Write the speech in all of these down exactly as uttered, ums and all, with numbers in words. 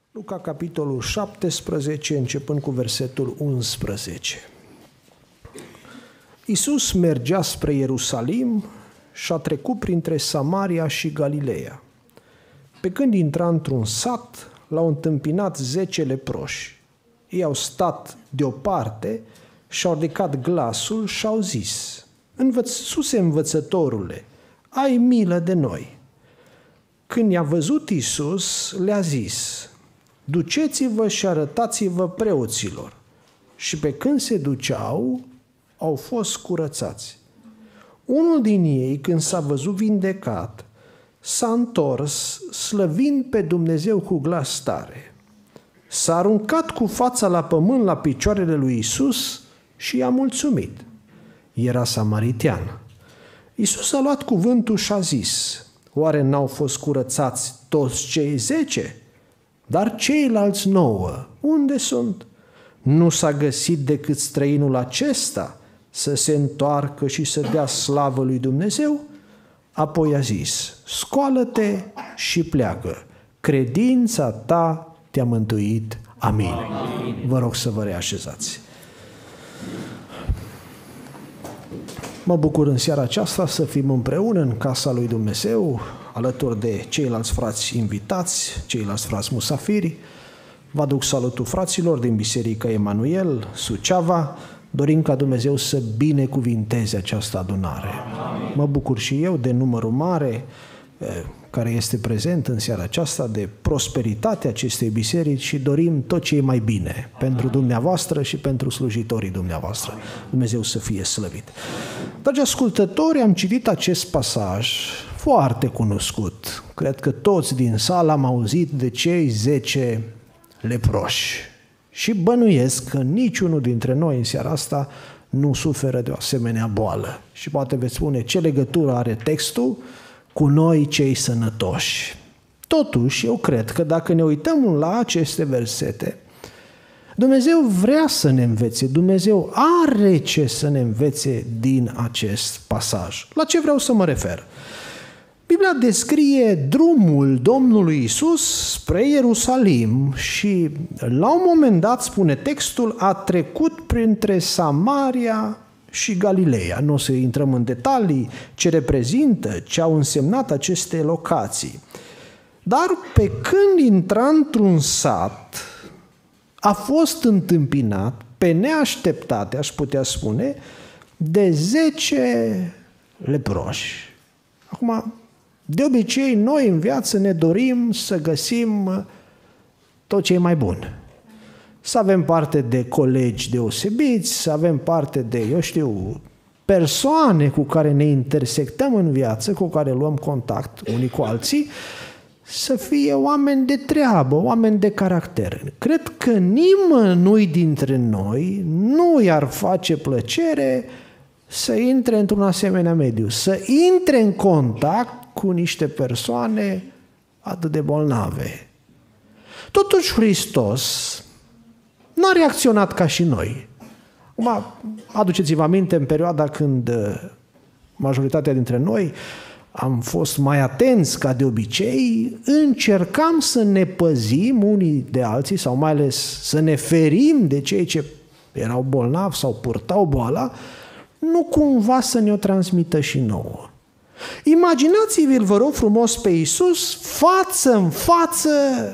Luca, capitolul șaptesprezece, începând cu versetul unsprezece. Iisus mergea spre Ierusalim și a trecut printre Samaria și Galileea. Pe când intra într-un sat, l-au întâmpinat zece leproși. Ei au stat deoparte și au ridicat glasul și au zis: Învățuse învățătorule, ai milă de noi. Când i-a văzut Iisus, le-a zis: duceți-vă și arătați-vă preoților. Și pe când se duceau, au fost curățați. Unul din ei, când s-a văzut vindecat, s-a întors, slăvind pe Dumnezeu cu glas tare. S-a aruncat cu fața la pământ la picioarele lui Iisus și i-a mulțumit. Era samaritean. Iisus a luat cuvântul și a zis: oare n-au fost curățați toți cei zece? Dar ceilalți nouă, unde sunt? Nu s-a găsit decât străinul acesta să se întoarcă și să dea slavă lui Dumnezeu? Apoi a zis: scoală-te și pleacă. Credința ta te-a mântuit. Amin. Amin. Vă rog să vă reașezați. Mă bucur în seara aceasta să fim împreună în casa lui Dumnezeu, alături de ceilalți frați invitați, ceilalți frați musafiri. Vă aduc salutul fraților din Biserica Emanuel, Suceava. Dorim ca Dumnezeu să binecuvinteze această adunare. Amin. Mă bucur și eu de numărul mare care este prezent în seara aceasta, de prosperitatea acestei biserici și dorim tot ce e mai bine pentru dumneavoastră și pentru slujitorii dumneavoastră. Dumnezeu să fie slăvit. Dragi ascultători, am citit acest pasaj foarte cunoscut. Cred că toți din sală am auzit de cei zece leproși. Și bănuiesc că niciunul dintre noi în seara asta nu suferă de o asemenea boală. Și poate veți spune: ce legătură are textul cu noi cei sănătoși? Totuși, eu cred că dacă ne uităm la aceste versete, Dumnezeu vrea să ne învețe, Dumnezeu are ce să ne învețe din acest pasaj. La ce vreau să mă refer? Biblia descrie drumul Domnului Iisus spre Ierusalim și la un moment dat, spune textul, a trecut printre Samaria și Galileea. Nu o să intrăm în detalii ce reprezintă, ce au însemnat aceste locații. Dar pe când intra într-un sat, a fost întâmpinat, pe neașteptate, aș putea spune, de zece leproși. Acum, de obicei, noi în viață ne dorim să găsim tot ce e mai bun. Să avem parte de colegi deosebiți, să avem parte de, eu știu, persoane cu care ne intersectăm în viață, cu care luăm contact unii cu alții, să fie oameni de treabă, oameni de caracter. Cred că nimănui dintre noi nu i-ar face plăcere să intre într-un asemenea mediu, să intre în contact cu niște persoane atât de bolnave. Totuși Hristos n-a reacționat ca și noi. Acum, aduceți-vă aminte, în perioada când majoritatea dintre noi am fost mai atenți ca de obicei, încercam să ne păzim unii de alții sau mai ales să ne ferim de cei ce erau bolnavi sau purtau boala, nu cumva să ne o transmită și nouă. Imaginați-vi-l, vă rog frumos, pe Iisus față în față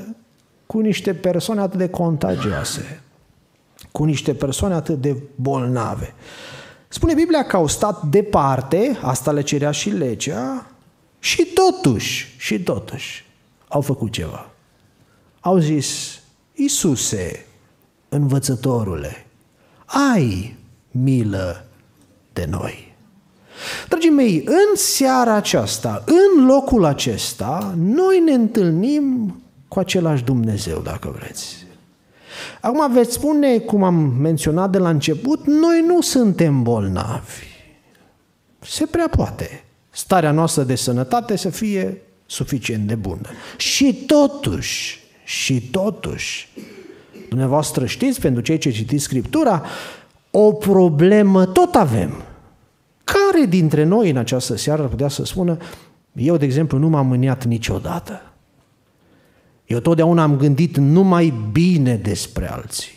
cu niște persoane atât de contagioase, cu niște persoane atât de bolnave. Spune Biblia că au stat departe, asta le cerea și legea, și totuși, și totuși, au făcut ceva. Au zis: Iisuse, învățătorule, ai milă de noi. Dragii mei, în seara aceasta, în locul acesta, noi ne întâlnim cu același Dumnezeu, dacă vreți. Acum veți spune, cum am menționat de la început, noi nu suntem bolnavi. Se prea poate starea noastră de sănătate să fie suficient de bună. Și totuși, și totuși, dumneavoastră știți, pentru cei ce citiți Scriptura, o problemă tot avem. Care dintre noi în această seară ar putea să spună: eu, de exemplu, nu m-am mâniat niciodată? Eu totdeauna am gândit numai bine despre alții.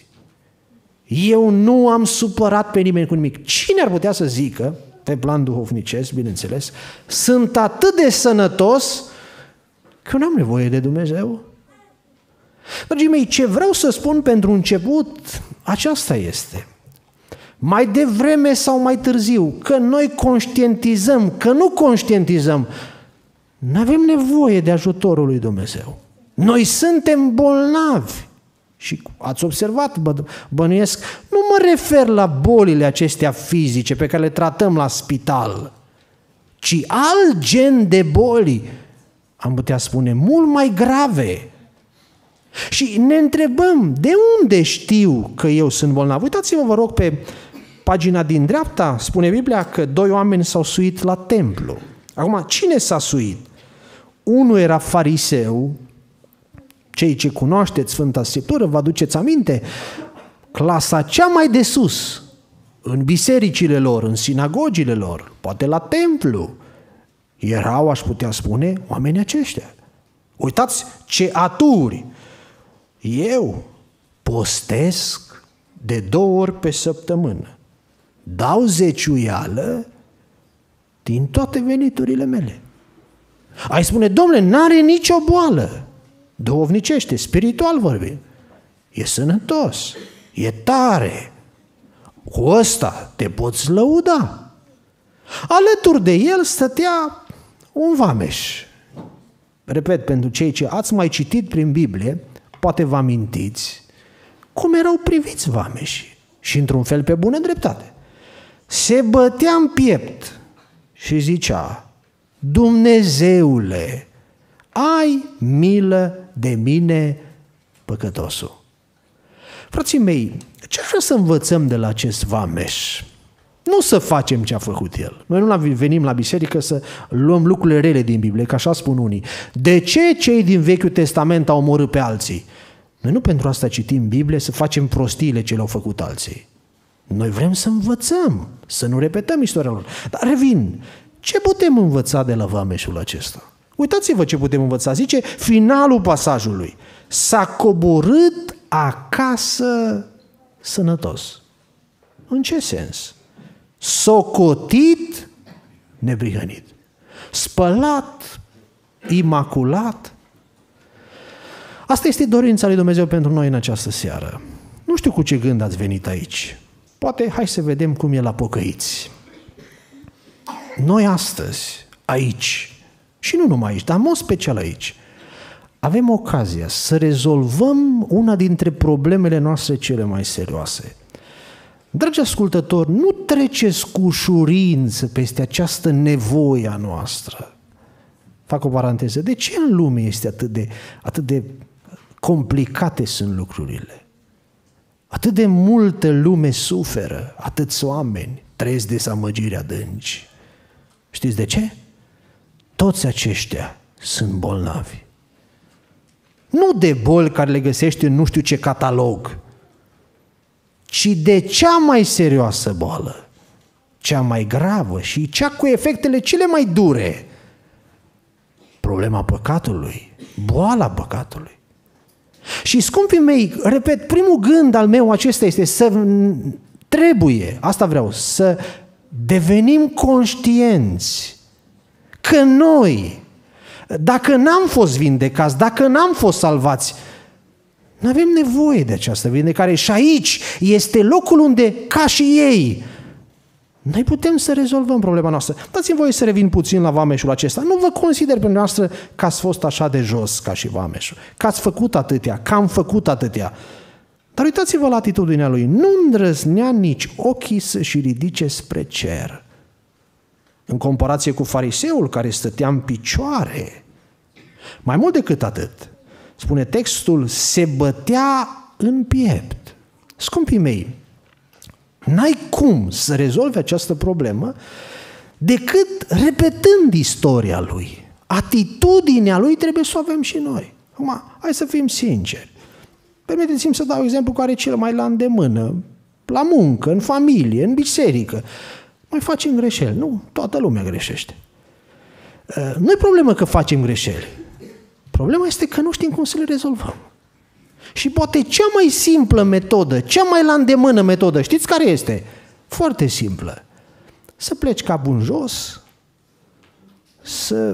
Eu nu am supărat pe nimeni cu nimic. Cine ar putea să zică, pe plan duhovnicesc, bineînțeles, sunt atât de sănătos că nu am nevoie de Dumnezeu? Dragii mei, ce vreau să spun pentru început, aceasta este. Mai devreme sau mai târziu, că noi conștientizăm, că nu conștientizăm, nu avem nevoie de ajutorul lui Dumnezeu. Noi suntem bolnavi. Și ați observat, bă, bănuiesc, nu mă refer la bolile acestea fizice pe care le tratăm la spital, ci alt gen de boli, am putea spune, mult mai grave. Și ne întrebăm, de unde știu că eu sunt bolnav? Uitați-vă, vă rog, pe pagina din dreapta, spune Biblia că doi oameni s-au suit la templu. Acum, cine s-a suit? Unul era fariseu. Cei ce cunoașteți Sfânta Scriptură, vă aduceți aminte, clasa cea mai de sus, în bisericile lor, în sinagogile lor, poate la templu, erau, aș putea spune, oamenii aceștia. Uitați ce aturi! Eu postesc de două ori pe săptămână, dau zeciuială din toate veniturile mele. Ai spune, domnule, n-are nicio boală. Duhovnicește, spiritual vorbim. E sănătos, e tare. Cu ăsta te poți lăuda. Alături de el stătea un vameș. Repet, pentru cei ce ați mai citit prin Biblie, poate vă amintiți cum erau priviți vameșii. Și într-un fel pe bună dreptate. Se bătea în piept și zicea, Dumnezeule, ai milă de mine, păcătosul. Frații mei, ce aș vrea să învățăm de la acest vameș? Nu să facem ce a făcut el. Noi nu venim la biserică să luăm lucrurile rele din Biblie, că așa spun unii. De ce cei din Vechiul Testament au omorât pe alții? Noi nu pentru asta citim Biblie să facem prostiile ce le-au făcut alții. Noi vrem să învățăm, să nu repetăm istoria lor. Dar revin, ce putem învăța de la vameșul acesta? Uitați-vă ce putem învăța. Zice finalul pasajului. S-a coborât acasă sănătos. În ce sens? Socotit neprihănit. Spălat, imaculat. Asta este dorința lui Dumnezeu pentru noi în această seară. Nu știu cu ce gând ați venit aici. Poate hai să vedem cum e la pocăiți. Noi astăzi, aici, și nu numai aici, dar în mod special aici, avem ocazia să rezolvăm una dintre problemele noastre cele mai serioase. Dragi ascultători, nu treceți cu ușurință peste această nevoie a noastră. Fac o paranteză. De ce în lume este atât de, atât de complicate sunt lucrurile? Atât de multă lume suferă, atâți oameni trăiesc dezamăgiri adânci. Știți de ce? Toți aceștia sunt bolnavi. Nu de boli care le găsești în nu știu ce catalog, ci de cea mai serioasă boală, cea mai gravă și cea cu efectele cele mai dure. Problema păcatului, boala păcatului. Și scumpii mei, repet, primul gând al meu acesta este să trebuie, asta vreau, să devenim conștienți că noi, dacă n-am fost vindecați, dacă n-am fost salvați, nu avem nevoie de această vindecare și aici este locul unde, ca și ei, noi putem să rezolvăm problema noastră. Dați-mi voie să revin puțin la vameșul acesta. Nu vă consider pe noastră că ați fost așa de jos ca și vameșul, că ați făcut atâtea, că am făcut atâtea. Dar uitați-vă la atitudinea lui. Nu îndrăznea nici ochii să-și ridice spre cer. În comparație cu fariseul care stătea în picioare. Mai mult decât atât, spune textul, se bătea în piept. Scumpii mei, n-ai cum să rezolvi această problemă decât repetând istoria lui. Atitudinea lui trebuie să o avem și noi. Acum, hai să fim sinceri. Permiteți-mi să dau exemplu care e cel mai la îndemână. La muncă, în familie, în biserică. Mai facem greșeli. Nu, toată lumea greșește. Nu e problemă că facem greșeli. Problema este că nu știm cum să le rezolvăm. Și poate cea mai simplă metodă, cea mai la îndemână metodă, știți care este? Foarte simplă. Să pleci capul în jos, să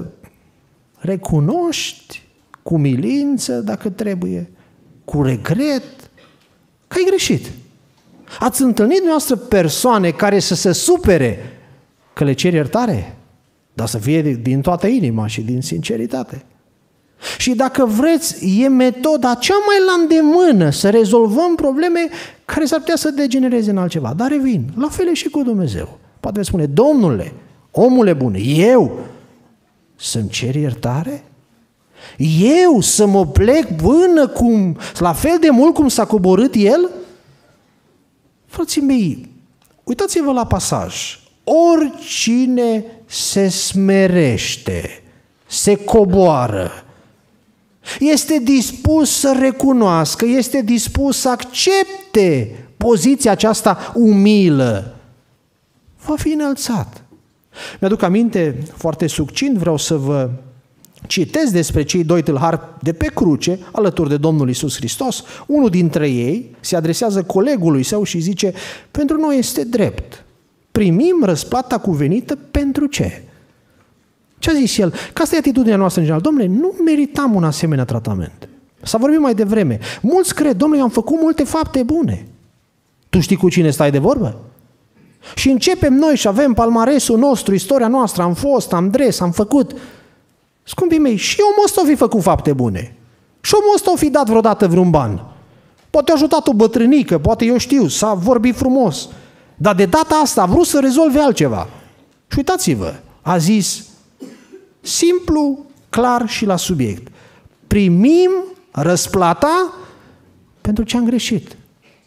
recunoști cu milință, dacă trebuie, cu regret, că ai greșit. Ați întâlnit dumneavoastră persoane care să se supere că le cer iertare? Dar să fie din toată inima și din sinceritate. Și dacă vreți, e metoda cea mai la îndemână să rezolvăm probleme care s-ar putea să degenereze în altceva. Dar revin, la fel e și cu Dumnezeu. Poate veți spune, Domnule, omule bun, eu să-mi cer iertare? Eu să mă plec până cum, la fel de mult cum s-a coborât El? Frații mei, uitați-vă la pasaj. Oricine se smerește, se coboară, este dispus să recunoască, este dispus să accepte poziția aceasta umilă, va fi înălțat. Mi-aduc aminte, foarte succint, vreau să vă citesc despre cei doi tâlhari de pe cruce, alături de Domnul Iisus Hristos. Unul dintre ei se adresează colegului său și zice, pentru noi este drept. Primim răsplata cuvenită pentru ce? Ce a zis el? Că asta e atitudinea noastră în general. Dom'le, nu meritam un asemenea tratament. S-a vorbit mai devreme. Mulți cred, dom'le, eu am făcut multe fapte bune. Tu știi cu cine stai de vorbă? Și începem noi și avem palmaresul nostru, istoria noastră, am fost, am dres, am făcut. Scumpii mei, și omul ăsta o fi făcut fapte bune. Și omul ăsta o fi dat vreodată vreun ban. Poate a ajutat o bătrânică, poate eu știu, s-a vorbit frumos. Dar de data asta a vrut să rezolve altceva. Și uitați-vă, a zis simplu, clar și la subiect. Primim răsplata pentru ce am greșit.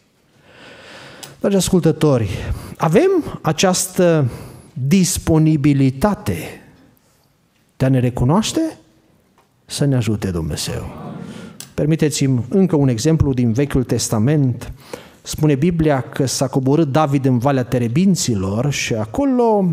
Dragi ascultători, avem această disponibilitate de a ne recunoaște? Să ne ajute Dumnezeu. Permiteți-mi încă un exemplu din Vechiul Testament. Spune Biblia că s-a coborât David în Valea Terebinților și acolo,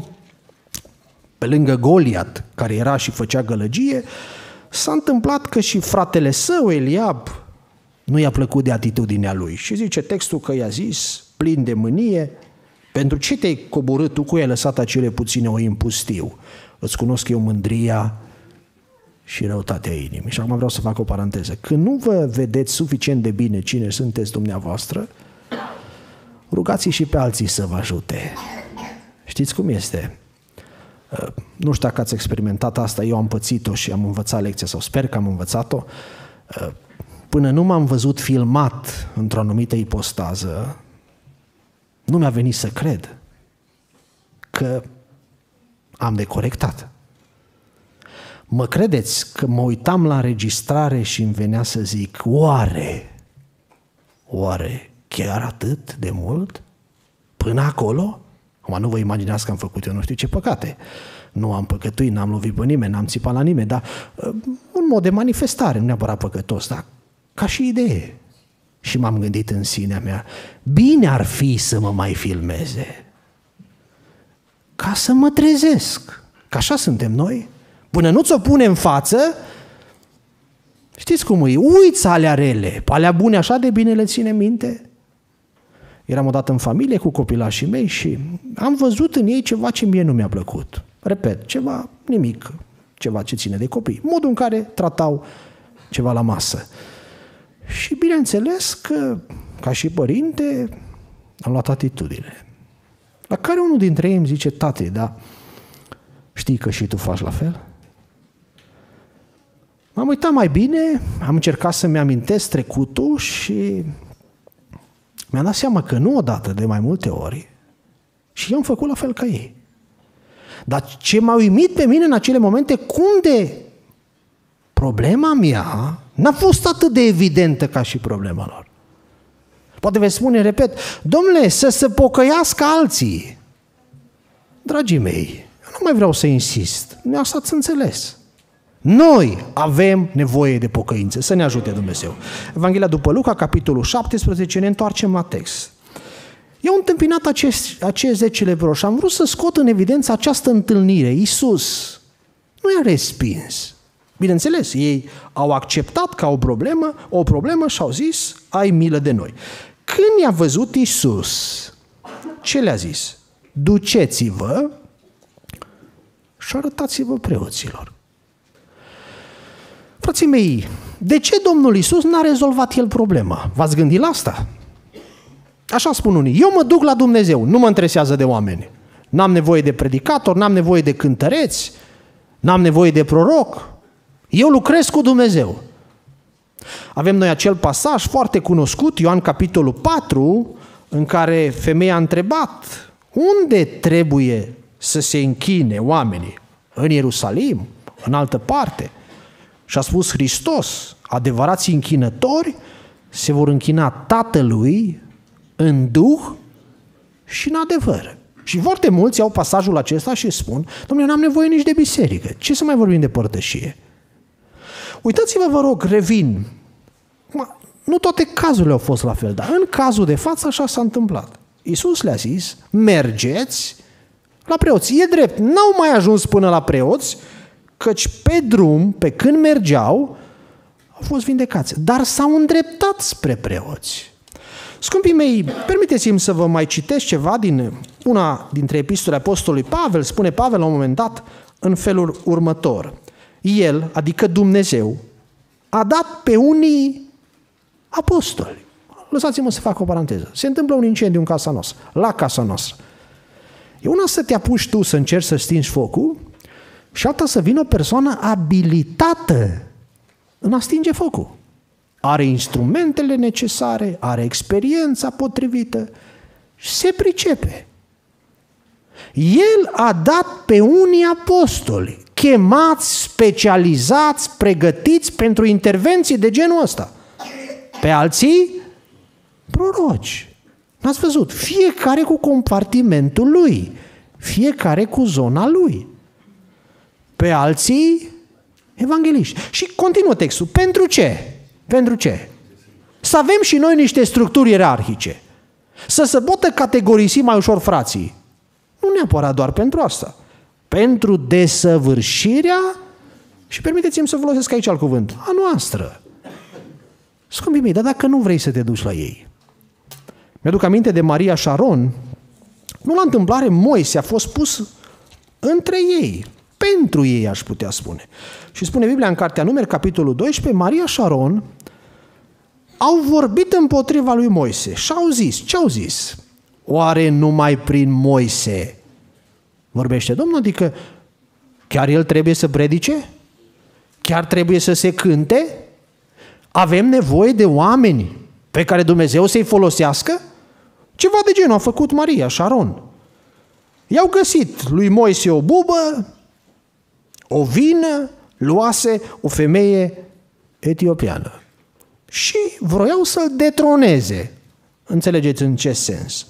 pe lângă Goliat, care era și făcea gălăgie, s-a întâmplat că și fratele său, Eliab, nu i-a plăcut de atitudinea lui. Și zice textul că i-a zis, plin de mânie, pentru ce te-ai coborât tu cu el, lăsat acele puține oi în pustiu? Îți cunosc eu mândria și răutatea inimii. Și acum vreau să fac o paranteză. Când nu vă vedeți suficient de bine cine sunteți dumneavoastră, rugați și pe alții să vă ajute. Știți cum este? Nu știu dacă ați experimentat asta, eu am pățit-o și am învățat lecția, sau sper că am învățat-o. Până nu m-am văzut filmat într-o anumită ipostază, nu mi-a venit să cred că am de corectat. Mă credeți că mă uitam la înregistrare și îmi venea să zic, oare, oare chiar atât de mult? Până acolo? Acum nu vă imaginați că am făcut eu nu știu ce păcate. Nu am păcătuit, n-am lovit pe nimeni, n-am țipat la nimeni, dar un mod de manifestare, nu neapărat păcătos, dar ca și idee. Și m-am gândit în sinea mea, bine ar fi să mă mai filmeze, ca să mă trezesc, că așa suntem noi. Până nu ți-o pune în față, știți cum e, uiți alea rele, alea bune așa de bine le ține minte. Eram odată în familie cu copilașii mei și am văzut în ei ceva ce mie nu mi-a plăcut. Repet, ceva nimic, ceva ce ține de copii, modul în care tratau ceva la masă. Și bineînțeles că, ca și părinte, am luat atitudine. La care unul dintre ei îmi zice, tate, dar știi că și tu faci la fel? M-am uitat mai bine, am încercat să-mi amintesc trecutul și mi-am dat seama că nu odată, de mai multe ori, și eu am făcut la fel ca ei. Dar ce m-a uimit pe mine în acele momente, cum de problema mea n-a fost atât de evidentă ca și problema lor. Poate veți spune, repet, domnule, să se pocăiască alții. Dragii mei, nu mai vreau să insist, asta ați înțeles. Noi avem nevoie de pocăință, să ne ajute Dumnezeu. Evanghelia după Luca, capitolul șaptesprezece, ne întoarcem la text. Eu am întâmpinat acești, acești zece leproși și am vrut să scot în evidență această întâlnire. Iisus nu i-a respins, Bineînțeles, ei au acceptat ca o problemă, o problemă și au zis, ai milă de noi. Când i-a văzut Iisus, ce le-a zis? Duceți-vă și arătați-vă preoților. Frații mei, de ce Domnul Iisus n-a rezolvat El problema? V-ați gândit la asta? Așa spun unii, eu mă duc la Dumnezeu, nu mă interesează de oameni. N-am nevoie de predicator, n-am nevoie de cântăreți, n-am nevoie de proroc. Eu lucrez cu Dumnezeu. Avem noi acel pasaj foarte cunoscut, Ioan capitolul patru, în care femeia a întrebat unde trebuie să se închine oamenii? În Ierusalim? În altă parte? Și a spus Hristos, adevărații închinători se vor închina Tatălui în duh și în adevăr. Și foarte mulți iau pasajul acesta și spun, dom'le, n-am nevoie nici de biserică, ce să mai vorbim de părtășie? Uitați-vă, vă rog, revin. Nu toate cazurile au fost la fel, dar în cazul de față așa s-a întâmplat. Iisus le-a zis, mergeți la preoți. E drept, n-au mai ajuns până la preoți, căci pe drum, pe când mergeau, au fost vindecați. Dar s-au îndreptat spre preoți. Scumpii mei, permiteți-mi să vă mai citesc ceva din una dintre epistolele apostolului Pavel. Spune Pavel la un moment dat în felul următor. El, adică Dumnezeu, a dat pe unii apostoli. Lăsați-mă să fac o paranteză. Se întâmplă un incendiu în casa noastră, la casa noastră. E una să te apuci tu să încerci să stingi focul și alta să vină o persoană abilitată în a stinge focul. Are instrumentele necesare, are experiența potrivită și se pricepe. El a dat pe unii apostoli, chemați, specializați, pregătiți pentru intervenții de genul ăsta. Pe alții, proroci. N-ați văzut? Fiecare cu compartimentul lui, fiecare cu zona lui. Pe alții, evangeliști. Și continuă textul. Pentru ce? Pentru ce? Să avem și noi niște structuri ierarhice. Să se poată categorisi mai ușor frații. Nu neapărat doar pentru asta. Pentru desăvârșirea, și permiteți-mi să folosesc aici alt cuvânt, a noastră. Scumpii mei, dar dacă nu vrei să te duci la ei. Mi-aduc aminte de Maria și Aron. Nu la întâmplare, Moise a fost pus între ei. Pentru ei, aș putea spune. Și spune Biblia în Cartea Numeri, capitolul doisprezece, Maria și Aron au vorbit împotriva lui Moise și au zis, ce au zis? Oare numai prin Moise vorbește Domnul? Adică chiar el trebuie să predice? Chiar trebuie să se cânte? Avem nevoie de oameni pe care Dumnezeu să-i folosească? Ceva de genul a făcut Maria și Aron. I-au găsit lui Moise o bubă, o vină, luase o femeie etiopiană și vroiau să-l detroneze. Înțelegeți în ce sens?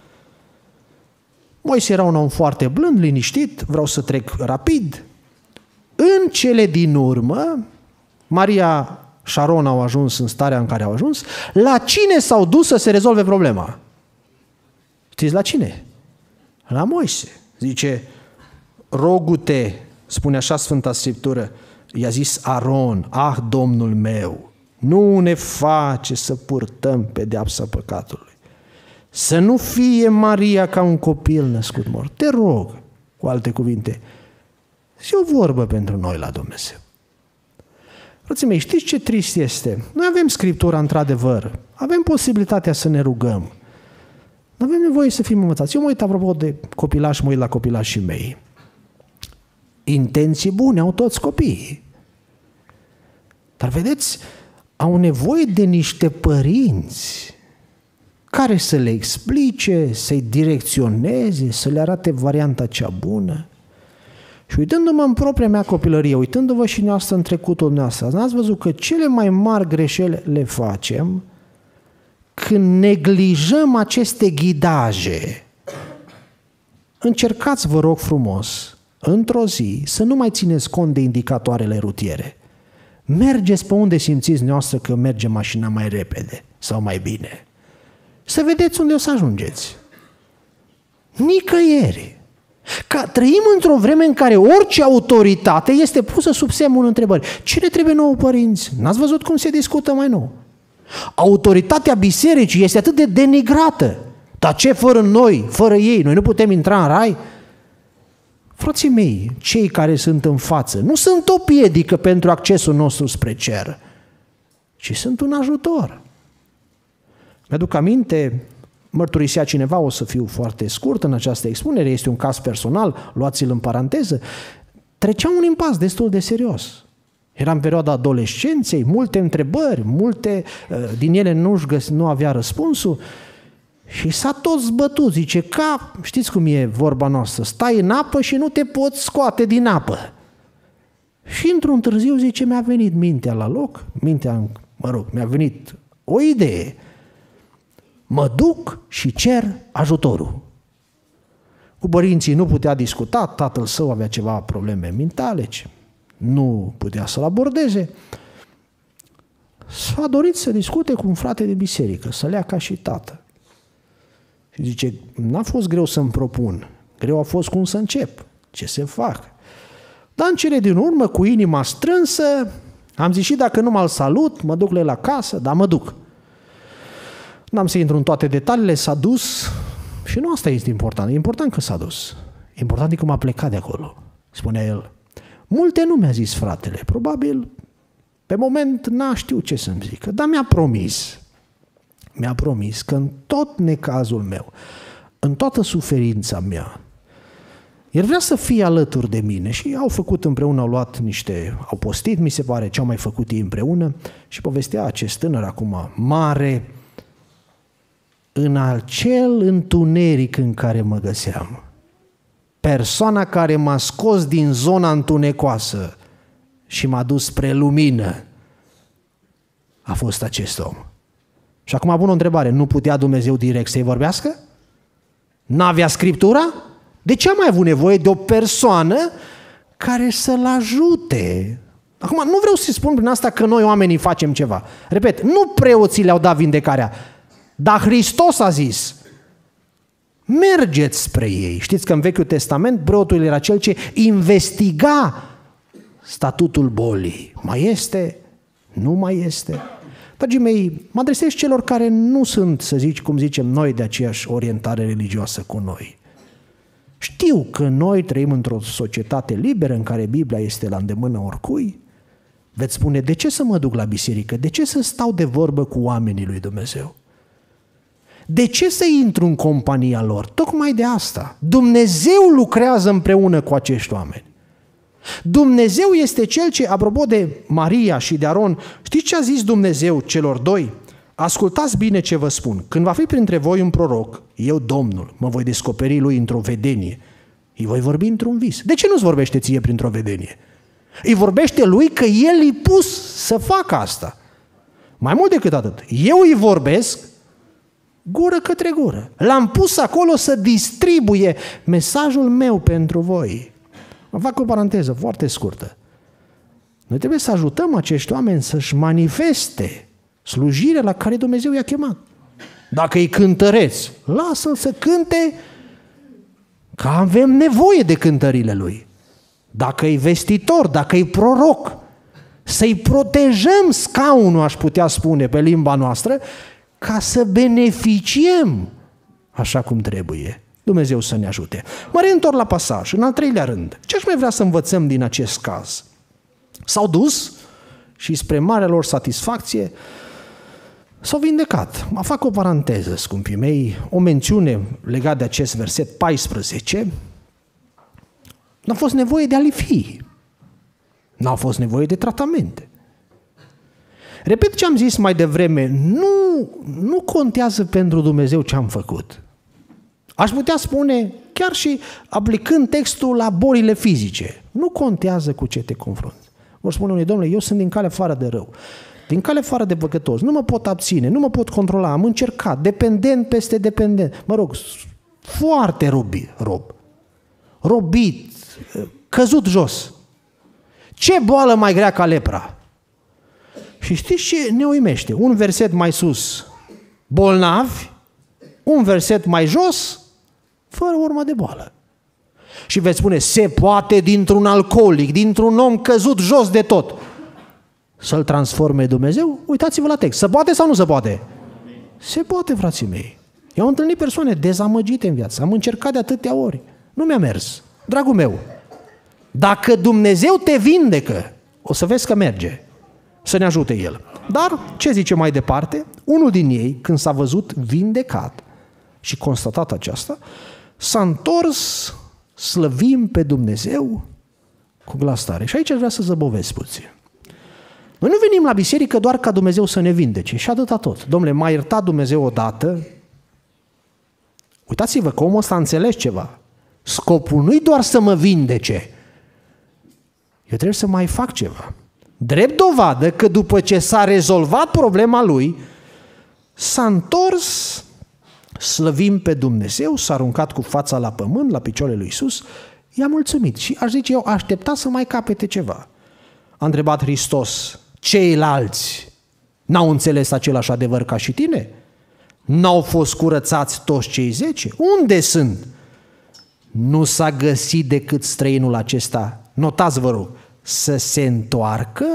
Moise era un om foarte blând, liniștit, vreau să trec rapid. În cele din urmă, Maria și Aron au ajuns în starea în care au ajuns. La cine s-au dus să se rezolve problema? Știți la cine? La Moise. Zice, rogu-te, spune așa Sfânta Scriptură, i-a zis Aron, ah, Domnul meu, nu ne face să purtăm pedeapsa păcatului. Să nu fie Maria ca un copil născut mort. Te rog, cu alte cuvinte, zi o vorbă pentru noi la Dumnezeu. Frații mei, știți ce trist este? Noi avem Scriptura într-adevăr, avem posibilitatea să ne rugăm, nu avem nevoie să fim învățați. Eu mă uit, apropo de copilași, mă uit la copilașii mei. Intenții bune au toți copiii. Dar vedeți, au nevoie de niște părinți care să le explice, să-i direcționeze, să le arate varianta cea bună. Și uitându-mă în propria mea copilărie, uitându-vă și noastră în trecutul noastră, n-ați văzut că cele mai mari greșeli le facem când neglijăm aceste ghidaje. Încercați, vă rog frumos, într-o zi să nu mai țineți cont de indicatoarele rutiere. Mergeți pe unde simțiți noastră că merge mașina mai repede sau mai bine. Să vedeți unde o să ajungeți. Nicăieri. Că trăim într-o vreme în care orice autoritate este pusă sub semnul întrebării. Ce ne trebuie nouă, părinți? N-ați văzut cum se discută mai nou? Autoritatea bisericii este atât de denigrată. Dar ce fără noi, fără ei, noi nu putem intra în rai? Frații mei, cei care sunt în față nu sunt o piedică pentru accesul nostru spre cer, ci sunt un ajutor. Mi-aduc aminte, mărturisea cineva, o să fiu foarte scurt în această expunere, este un caz personal, luați-l în paranteză, trecea un impas destul de serios. Era în perioada adolescenței, multe întrebări, multe din ele nu-și găs- nu avea răspunsul și s-a tot zbătut, zice, ca, știți cum e vorba noastră, stai în apă și nu te poți scoate din apă. Și într-un târziu, zice, mi-a venit mintea la loc, mintea, mă rog, mi-a venit o idee. Mă duc și cer ajutorul. Cu părinții nu putea discuta, tatăl său avea ceva probleme mentale, nu putea să-l abordeze. S-a dorit să discute cu un frate de biserică, să le ia ca și tată. Și zice, n-a fost greu să-mi propun, greu a fost cum să încep, ce să fac. Dar în cele din urmă, cu inima strânsă, am zis și dacă nu mă salut, mă duc la casă, dar mă duc. N-am să intru în toate detaliile, s-a dus și nu asta este important, e important că s-a dus. Important e cum a plecat de acolo, spunea el. Multe nu mi-a zis fratele, probabil pe moment n-a știut ce să-mi zică, dar mi-a promis, mi-a promis că în tot necazul meu, în toată suferința mea, el vrea să fie alături de mine și au făcut împreună, au luat niște, au postit, mi se pare, ce au mai făcut ei împreună și povestea acest tânăr acum mare, în acel întuneric în care mă găseam. Persoana care m-a scos din zona întunecoasă și m-a dus spre lumină a fost acest om. Și acum pun o întrebare, nu putea Dumnezeu direct să-i vorbească? N-avea Scriptura? De ce a mai avut nevoie de o persoană care să-l ajute? Acum, nu vreau să spun prin asta că noi oamenii facem ceva. Repet, nu preoții le-au dat vindecarea, dar Hristos a zis, mergeți spre ei. Știți că în Vechiul Testament preotul era cel ce investiga statutul bolii. Mai este? Nu mai este? Dragii mei, mă adresez celor care nu sunt, să zici, cum zicem noi, de aceeași orientare religioasă cu noi. Știu că noi trăim într-o societate liberă în care Biblia este la îndemână oricui. Veți spune, de ce să mă duc la biserică? De ce să stau de vorbă cu oamenii lui Dumnezeu? De ce să intru în compania lor? Tocmai de asta. Dumnezeu lucrează împreună cu acești oameni. Dumnezeu este cel ce, apropo de Maria și de Aron, știți ce a zis Dumnezeu celor doi? Ascultați bine ce vă spun. Când va fi printre voi un proroc, eu, Domnul, mă voi descoperi lui într-o vedenie. Îi voi vorbi într-un vis. De ce nu-ți vorbește ție printr-o vedenie? Îi vorbește lui că el i-a pus să facă asta. Mai mult decât atât, eu îi vorbesc gură către gură. L-am pus acolo să distribuie mesajul meu pentru voi. Mă fac o paranteză foarte scurtă. Noi trebuie să ajutăm acești oameni să-și manifeste slujirea la care Dumnezeu i-a chemat. Dacă îi cântăreți, lasă-l să cânte, că avem nevoie de cântările lui. Dacă e vestitor, dacă e proroc, să-i protejăm scaunul, aș putea spune pe limba noastră, ca să beneficiem așa cum trebuie. Dumnezeu să ne ajute. Mă reîntorc la pasaj. În al treilea rând, ce aș mai vrea să învățăm din acest caz? S-au dus și spre marea lor satisfacție s-au vindecat. Mă fac o paranteză, scumpii mei, o mențiune legată de acest verset paisprezece. N-a fost nevoie de alifii. N-a fost nevoie de tratamente. Repet ce am zis mai devreme, nu, nu contează pentru Dumnezeu ce am făcut. Aș putea spune, chiar și aplicând textul la bolile fizice, nu contează cu ce te confrunți. Vor spune unii, domnule, eu sunt din cale afară de rău, din cale afară de păcătos, nu mă pot abține, nu mă pot controla, am încercat, dependent peste dependent, mă rog, foarte robi, rob, robit, căzut jos. Ce boală mai grea ca lepra? Și știți ce ne uimește? Un verset mai sus, bolnavi, un verset mai jos, fără urmă de boală. Și veți spune, se poate dintr-un alcoolic, dintr-un om căzut jos de tot, să-l transforme Dumnezeu? Uitați-vă la text. Se poate sau nu se poate? Se poate, frații mei. Eu am întâlnit persoane dezamăgite în viață. Am încercat de atâtea ori. Nu mi-a mers. Dragul meu, dacă Dumnezeu te vindecă, o să vezi că merge. Să ne ajute El. Dar, ce zice mai departe? Unul din ei, când s-a văzut vindecat și constatat aceasta, s-a întors, slăvim pe Dumnezeu cu glas tare. Și aici aș vrea să zăbovesc puțin. Noi nu venim la biserică doar ca Dumnezeu să ne vindece și atâta tot. Dom'le, m-a iertat Dumnezeu odată. Uitați-vă că omul ăsta a înțeles ceva. Scopul nu-i doar să mă vindece. Eu trebuie să mai fac ceva. Drept dovadă că după ce s-a rezolvat problema lui, s-a întors, slăvim pe Dumnezeu, s-a aruncat cu fața la pământ, la picioarele lui Iisus, i-a mulțumit și aș zice eu, aștepta să mai capete ceva. A întrebat Hristos, ceilalți n-au înțeles același adevăr ca și tine? N-au fost curățați toți cei zece? Unde sunt? Nu s-a găsit decât străinul acesta, notați vă rog, să se întoarcă?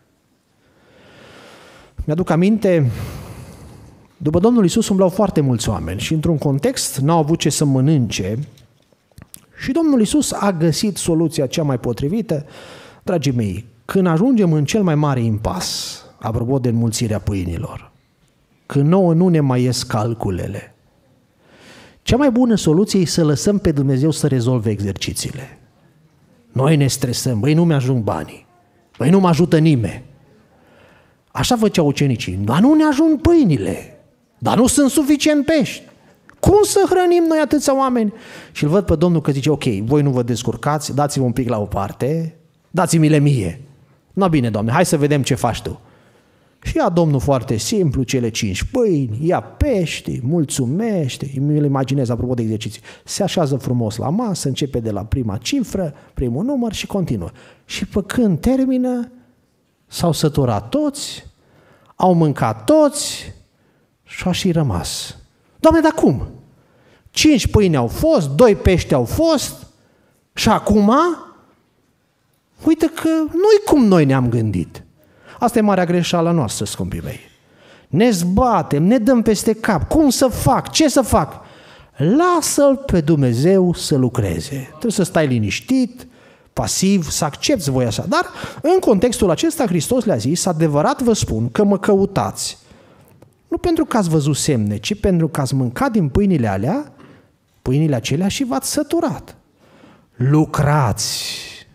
Mi-aduc aminte, după Domnul Iisus umblau foarte mulți oameni și într-un context n-au avut ce să mănânce și Domnul Iisus a găsit soluția cea mai potrivită. Dragii mei, când ajungem în cel mai mare impas, apropo de înmulțirea pâinilor, când nouă nu ne mai ies calculele, cea mai bună soluție e să lăsăm pe Dumnezeu să rezolve exercițiile. Noi ne stresăm, băi, nu mi-ajung banii, băi, nu mă ajută nimeni. Așa făceau ucenicii, dar nu ne ajung pâinile, dar nu sunt suficient pești. Cum să hrănim noi atâția oameni? Și îl văd pe Domnul că zice, ok, voi nu vă descurcați, dați-vă un pic la o parte, dați-mi-le mie. No, bine, Doamne, hai să vedem ce faci Tu. Și ia Domnul foarte simplu cele cinci pâini, ia pești, mulțumește, mi-l imaginez apropo de exerciții, se așează frumos la masă, începe de la prima cifră, primul număr și continuă. Și pe când termină, s-au săturat toți, au mâncat toți și a și rămas. Doamne, dar cum? Cinci pâini au fost, doi pești au fost și acum, uite că nu-i cum noi ne-am gândit. Asta e marea greșeală noastră, scumpii mei. Ne zbatem, ne dăm peste cap. Cum să fac? Ce să fac? Lasă-L pe Dumnezeu să lucreze. Trebuie să stai liniștit, pasiv, să accepți voia sa. Dar în contextul acesta Hristos le-a zis, adevărat vă spun că mă căutați. Nu pentru că ați văzut semne, ci pentru că ați mâncat din pâinile alea, pâinile acelea și v-ați săturat. Lucrați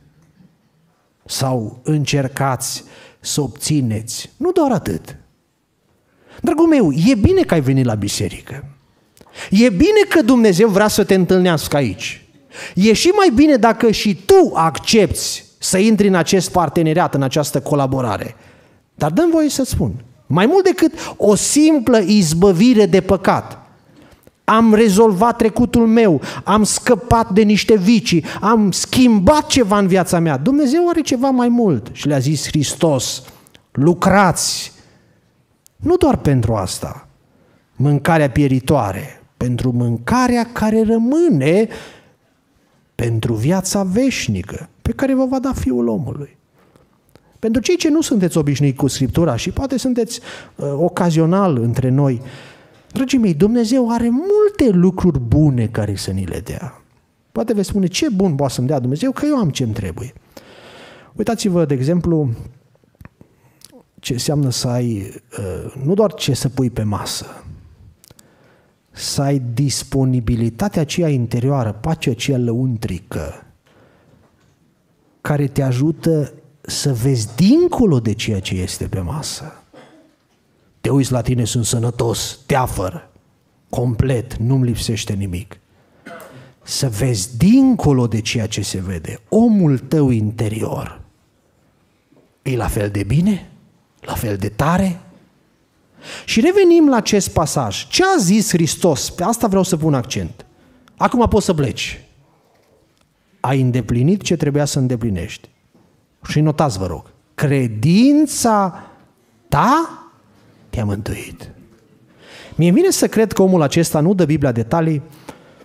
sau încercați să obțineți. Nu doar atât. Dragul meu, e bine că ai venit la biserică. E bine că Dumnezeu vrea să te întâlnească aici. E și mai bine dacă și tu accepți să intri în acest parteneriat, în această colaborare. Dar dă-mi voie să spun, mai mult decât o simplă izbăvire de păcat, am rezolvat trecutul meu, am scăpat de niște vicii, am schimbat ceva în viața mea. Dumnezeu are ceva mai mult și le-a zis Hristos, lucrați, nu doar pentru asta, mâncarea pieritoare, pentru mâncarea care rămâne pentru viața veșnică, pe care vă va da Fiul omului. Pentru cei ce nu sunteți obișnuiți cu Scriptura și poate sunteți uh, ocazional între noi, dragii mei, Dumnezeu are multe lucruri bune care să ni le dea. Poate veți spune, ce bun poate să-mi dea Dumnezeu, că eu am ce-mi trebuie. Uitați-vă, de exemplu, ce înseamnă să ai, nu doar ce să pui pe masă, să ai disponibilitatea aceea interioară, pacea aceea lăuntrică, care te ajută să vezi dincolo de ceea ce este pe masă. Te uiți la tine, sunt sănătos, teafăr, complet, nu-mi lipsește nimic. Să vezi dincolo de ceea ce se vede. Omul tău interior e la fel de bine? La fel de tare? Și revenim la acest pasaj. Ce a zis Hristos? Pe asta vreau să pun accent. Acum poți să pleci. Ai îndeplinit ce trebuia să îndeplinești. Și notați, vă rog, credința ta te-a mântuit. Mie vine să cred că omul acesta nu dă Biblia detalii,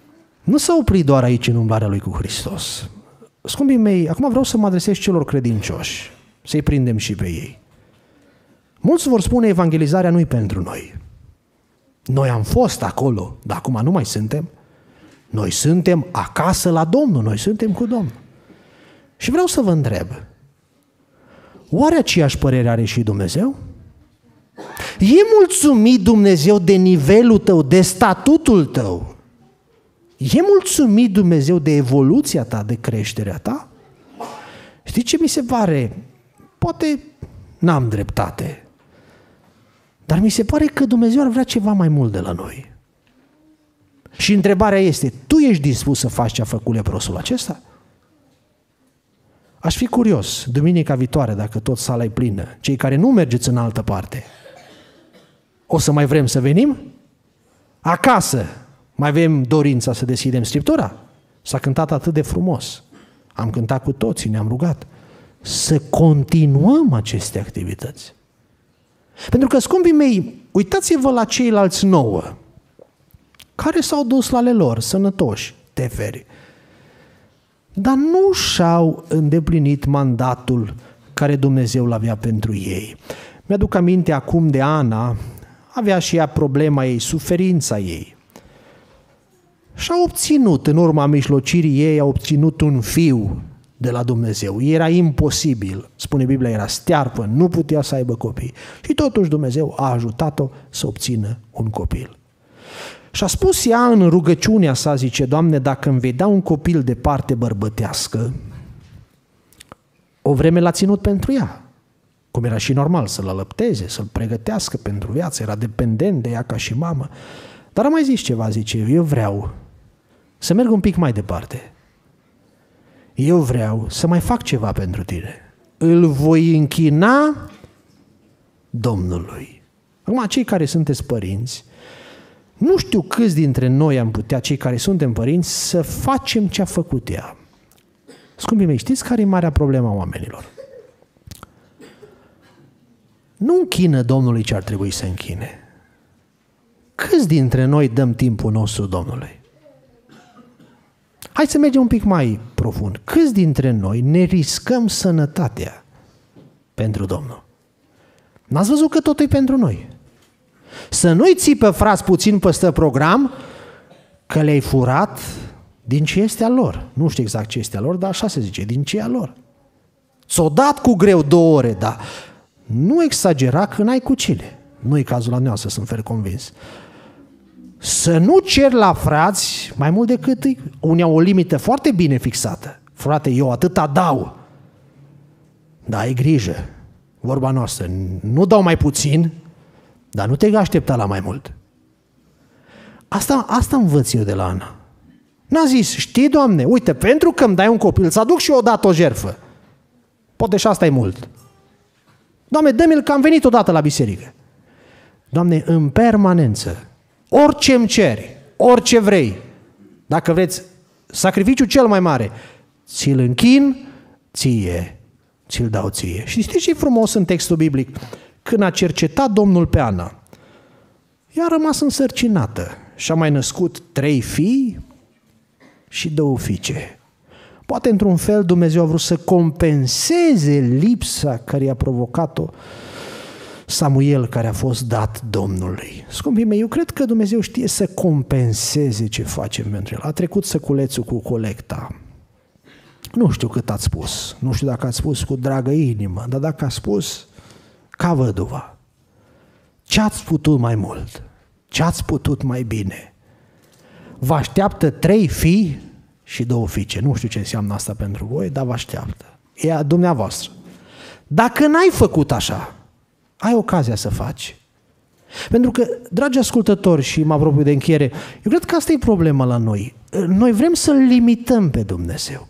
nu s-a oprit doar aici în umblarea lui cu Hristos. Scumpii mei, acum vreau să mă adresez celor credincioși, să-i prindem și pe ei. Mulți vor spune, evangelizarea nu-i pentru noi. Noi am fost acolo, dar acum nu mai suntem. Noi suntem acasă la Domnul, noi suntem cu Domnul. Și vreau să vă întreb, oare aceeași părere are și Dumnezeu? E mulțumit Dumnezeu de nivelul tău, de statutul tău? E mulțumit Dumnezeu de evoluția ta, de creșterea ta? Știi ce mi se pare? Poate n-am dreptate, dar mi se pare că Dumnezeu ar vrea ceva mai mult de la noi. Și întrebarea este, tu ești dispus să faci ce a făcut leprosul acesta? Aș fi curios, duminica viitoare, dacă tot sala e plină, cei care nu mergeți în altă parte, o să mai vrem să venim? Acasă mai avem dorința să deschidem Scriptura? S-a cântat atât de frumos. Am cântat cu toții, ne-am rugat. Să continuăm aceste activități. Pentru că, scumpii mei, uitați-vă la ceilalți nouă, care s-au dus la ale lor, sănătoși, teferi, dar nu și-au îndeplinit mandatul care Dumnezeu l-avea pentru ei. Mi-aduc aminte acum de Ana, avea și ea problema ei, suferința ei. Și-a obținut, în urma mijlocirii ei, a obținut un fiu de la Dumnezeu. Era imposibil, spune Biblia, era stearpă, nu putea să aibă copii. Și totuși Dumnezeu a ajutat-o să obțină un copil. Și a spus ea în rugăciunea sa, zice, Doamne, dacă îmi vei da un copil de parte bărbătească, o vreme l-a ținut pentru ea, cum era și normal, să-l alăpteze, să-l pregătească pentru viață, era dependent de ea ca și mamă. Dar a mai zis ceva, zice, eu vreau să merg un pic mai departe. Eu vreau să mai fac ceva pentru tine. Îl voi închina Domnului. Acum, cei care sunteți părinți, nu știu câți dintre noi am putea, cei care suntem părinți, să facem ce a făcut ea. Scumpii mei, știți care e marea problemă a oamenilor? Nu închină Domnului ce ar trebui să închine. Câți dintre noi dăm timpul nostru Domnului? Hai să mergem un pic mai profund. Câți dintre noi ne riscăm sănătatea pentru Domnul? N-ați văzut că totul e pentru noi? Să nu-i țipă, frați, puțin peste program că le-ai furat din ce este al lor. Nu știu exact ce este al lor, dar așa se zice, din ce e al lor. Ți-o dat cu greu două ore, dar nu exagera că n-ai cu cine. Nu e cazul la noastră, sunt fer convins. Să nu cer la frați mai mult decât unii au o limită foarte bine fixată. Frate, eu atâta dau. Dar ai grijă. Vorba noastră, nu dau mai puțin, dar nu te aștepta la mai mult. Asta, asta învăț eu de la Ana. N-a zis, știi, Doamne, uite, pentru că îmi dai un copil, îți aduc și eu odată o jertfă. Poate și asta e mult. Doamne, dă-mi-l că am venit odată la biserică. Doamne, în permanență, orice îmi ceri, orice vrei, dacă vreți, sacrificiul cel mai mare, ți-l închin, ție, ți-l dau ție. Și știți ce e frumos în textul biblic? Când a cercetat Domnul pe Ana, ea a rămas însărcinată și a mai născut trei fii și două fiice. Poate într-un fel Dumnezeu a vrut să compenseze lipsa care i-a provocat-o Samuel, care a fost dat Domnului. Scumpii mei, eu cred că Dumnezeu știe să compenseze ce facem pentru el. A trecut săculețul cu colecta. Nu știu cât ați spus, nu știu dacă ați spus cu dragă inimă, dar dacă ați spus ca văduva, ce ați putut mai mult? Ce ați putut mai bine? Vă așteaptă trei fii și două fiice. Nu știu ce înseamnă asta pentru voi, dar vă așteaptă. E a dumneavoastră. Dacă n-ai făcut așa, ai ocazia să faci. Pentru că, dragi ascultători, și mă apropiu de încheiere, eu cred că asta e problema la noi. Noi vrem să-L limităm pe Dumnezeu.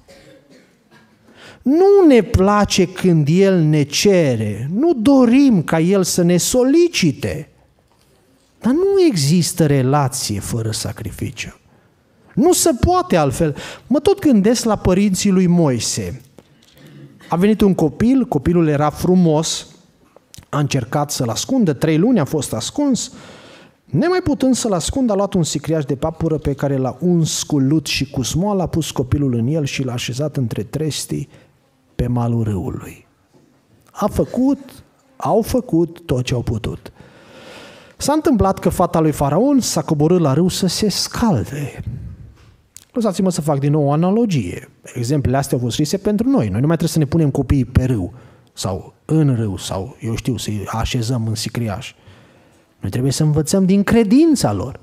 Nu ne place când El ne cere, nu dorim ca El să ne solicite, dar nu există relație fără sacrificiu. Nu se poate altfel. Mă tot gândesc la părinții lui Moise. A venit un copil, copilul era frumos, a încercat să-l ascundă, trei luni a fost ascuns Nemai putând să-l ascundă, a luat un sicriaș de papură pe care l-a uns cu lut și cu smoală, a pus copilul în el și l-a așezat între trestii pe malul râului. A făcut, au făcut tot ce au putut. S-a întâmplat că fata lui Faraon s-a coborât la râu să se scalde. Lăsați-mă să fac din nou o analogie. Exemplele astea au fost scrise pentru noi. Noi nu mai trebuie să ne punem copiii pe râu sau în râu sau, eu știu, să-i așezăm în sicriaș. Noi trebuie să învățăm din credința lor.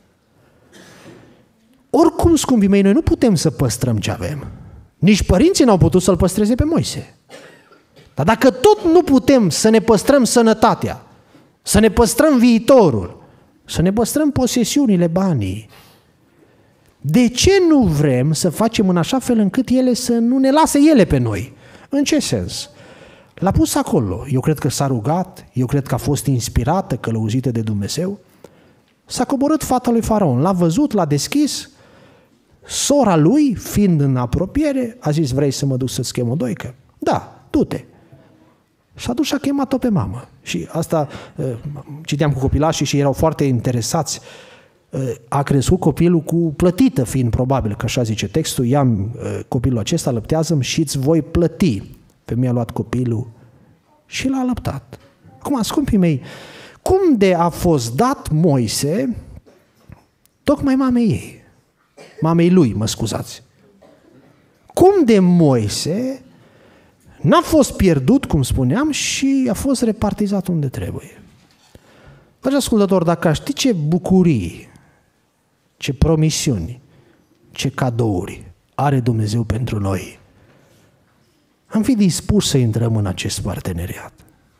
Oricum, scumpii mei, noi nu putem să păstrăm ce avem. Nici părinții n-au putut să-l păstreze pe Moise. Dar dacă tot nu putem să ne păstrăm sănătatea, să ne păstrăm viitorul, să ne păstrăm posesiunile, banii, de ce nu vrem să facem în așa fel încât ele să nu ne lase ele pe noi? În ce sens? L-a pus acolo. Eu cred că s-a rugat, eu cred că a fost inspirată, călăuzită de Dumnezeu. S-a coborât fata lui Faraon, l-a văzut, l-a deschis. Sora lui, fiind în apropiere, a zis: vrei să mă duc să-ți chem o doică? Da, du-te. Și a dus și a chemat-o pe mamă. Și asta, citeam cu copilașii și erau foarte interesați. A crescut copilul cu plătită, fiind probabil, că așa zice textul: ia-mi copilul acesta, lăptează-mi și îți voi plăti. Femeia a luat copilul și l-a alăptat. Acum, scumpii mei, cum de a fost dat Moise tocmai mamei ei? Mamei lui, mă scuzați. Cum de Moise n-a fost pierdut, cum spuneam, și a fost repartizat unde trebuie? Dragi ascultători, dacă știi ce bucurii, ce promisiuni, ce cadouri are Dumnezeu pentru noi, am fi dispuși să intrăm în acest parteneriat.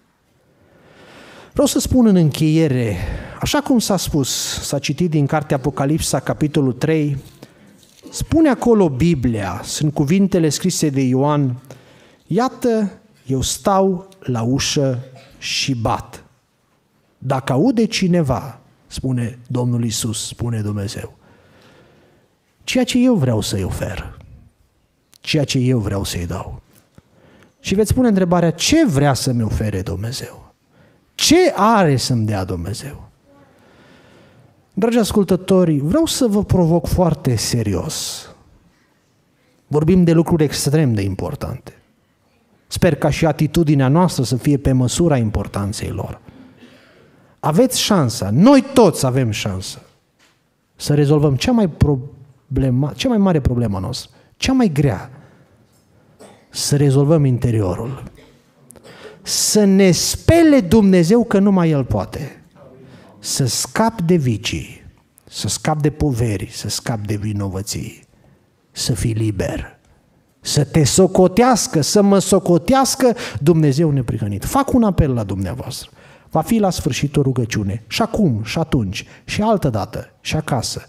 Vreau să spun în încheiere, așa cum s-a spus, s-a citit din cartea Apocalipsa, capitolul trei, spune acolo Biblia, sunt cuvintele scrise de Ioan: iată, eu stau la ușă și bat. Dacă aude cineva, spune Domnul Iisus, spune Dumnezeu, ceea ce eu vreau să-i ofer, ceea ce eu vreau să-i dau. Și veți pune întrebarea: ce vrea să-mi ofere Dumnezeu? Ce are să-mi dea Dumnezeu? Dragi ascultători, vreau să vă provoc foarte serios. Vorbim de lucruri extrem de importante. Sper ca și atitudinea noastră să fie pe măsura importanței lor. Aveți șansa, noi toți avem șansă să rezolvăm cea mai, problema, cea mai mare problemă noastră, cea mai grea, să rezolvăm interiorul. Să ne spele Dumnezeu că numai El poate. Să scap de vicii, să scap de poveri, să scap de vinovății, să fii liber, să te socotească, să mă socotească Dumnezeu neprihănit. Fac un apel la dumneavoastră. Va fi la sfârșit o rugăciune. Și acum, și atunci, și altă dată, și acasă.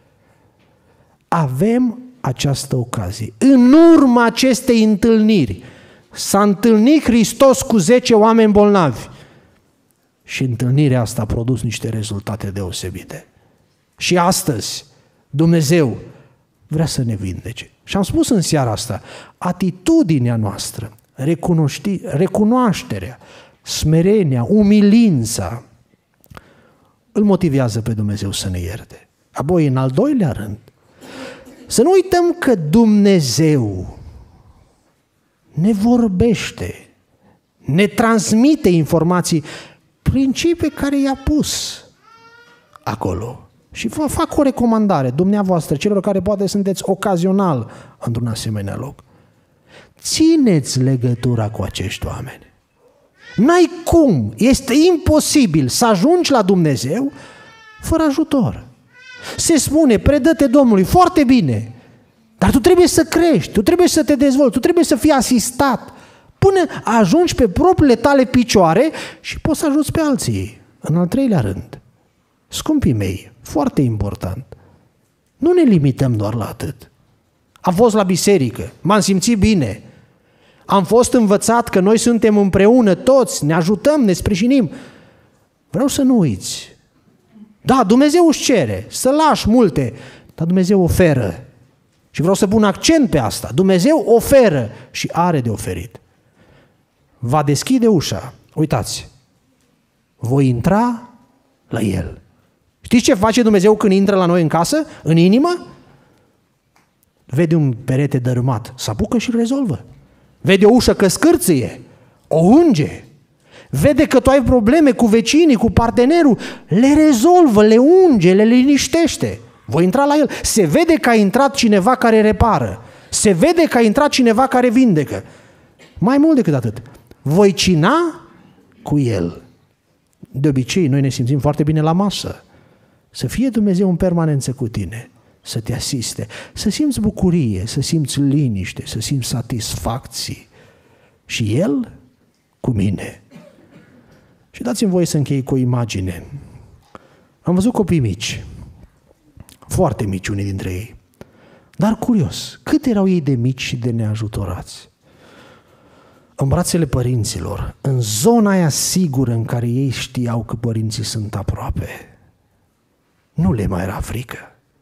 Avem această ocazie. În urma acestei întâlniri s-a întâlnit Hristos cu zece oameni bolnavi și întâlnirea asta a produs niște rezultate deosebite. Și astăzi Dumnezeu vrea să ne vindece. Și am spus în seara asta, atitudinea noastră, recunoașterea, smerenia, umilința îl motivează pe Dumnezeu să ne ierte. Apoi, în al doilea rând, să nu uităm că Dumnezeu ne vorbește, ne transmite informații, principii care i-a pus acolo. Și vă fac o recomandare dumneavoastră, celor care poate sunteți ocazional într-un asemenea loc. Țineți legătura cu acești oameni. N-ai cum, este imposibil să ajungi la Dumnezeu fără ajutor. Se spune, predă-te Domnului, foarte bine, dar tu trebuie să crești, tu trebuie să te dezvolți, tu trebuie să fii asistat până ajungi pe propriile tale picioare și poți să ajuți pe alții. În al treilea rând, scumpii mei, foarte important, nu ne limităm doar la atât. Am fost la biserică, m-am simțit bine, am fost învățat că noi suntem împreună toți, ne ajutăm, ne sprijinim. Vreau să nu uiți. Da, Dumnezeu își cere să lași multe, dar Dumnezeu oferă. Și vreau să pun accent pe asta. Dumnezeu oferă și are de oferit. Va deschide ușa. Uitați, voi intra la El Știți ce face Dumnezeu când intră la noi în casă, în inimă? Vede un perete dărâmat, se apucă și îl rezolvă. Vede o ușă că scârțâie, o unge. Vede că tu ai probleme cu vecinii, cu partenerul, le rezolvă, le unge, le liniștește. Voi intra la el. Se vede că a intrat cineva care repară. Se vede că a intrat cineva care vindecă. Mai mult decât atât, voi cina cu el. De obicei, noi ne simțim foarte bine la masă. Să fie Dumnezeu în permanență cu tine, să te asiste, să simți bucurie, să simți liniște, să simți satisfacții. Și El cu mine. Și dați-mi voie să închei cu o imagine. Am văzut copii mici, foarte mici unii dintre ei, dar curios, cât erau ei de mici și de neajutorați. În brațele părinților, în zona aia sigură în care ei știau că părinții sunt aproape, nu le mai era frică.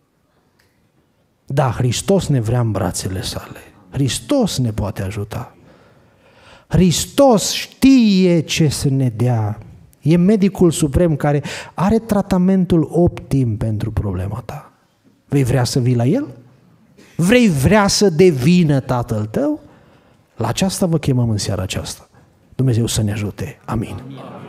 Da, Hristos ne vrea în brațele sale. Hristos ne poate ajuta. Hristos știe ce să ne dea. E medicul suprem care are tratamentul optim pentru problema ta. Vei vrea să vii la El? Vrei vrea să devină Tatăl tău? La aceasta vă chemăm în seara aceasta. Dumnezeu să ne ajute. Amin. Amin.